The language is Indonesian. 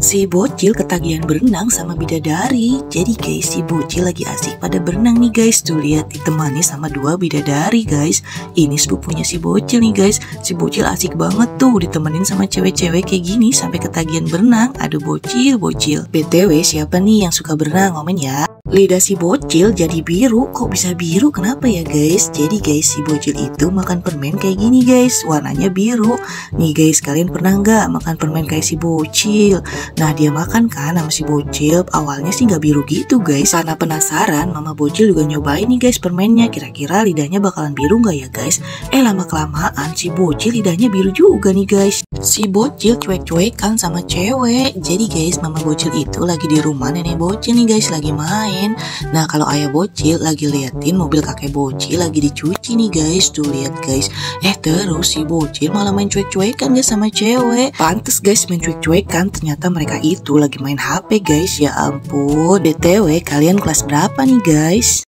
Si bocil ketagihan berenang sama bidadari. Jadi guys, si bocil lagi asik pada berenang nih guys. Tuh lihat, ditemani sama dua bidadari guys. Ini sepupunya si bocil nih guys. Si bocil asik banget tuh ditemenin sama cewek-cewek kayak gini sampai ketagihan berenang. Aduh bocil. BTW siapa nih yang suka berenang? Komen ya. Lidah si bocil jadi biru. Kok bisa biru? Kenapa ya guys? Jadi guys, si bocil itu makan permen kayak gini guys. Warnanya biru. Nih guys, kalian pernah nggak makan permen kayak si bocil? Nah dia makan kan sama si bocil. Awalnya sih nggak biru gitu guys. Karena penasaran, mama bocil juga nyobain nih guys permennya. Kira-kira lidahnya bakalan biru nggak ya guys? Lama kelamaan si bocil lidahnya biru juga nih guys. Si bocil cuek-cuekan sama cewek. Jadi guys, mama bocil itu lagi di rumah nenek bocil nih guys, lagi main. Nah kalau ayah bocil lagi liatin mobil kakek bocil lagi dicuci nih guys. Tuh lihat guys. Terus si bocil malah main cuek-cuekan guys sama cewek. Pantes guys main cuek-cuekan, ternyata mereka itu lagi main HP guys. Ya ampun. BTW kalian kelas berapa nih guys?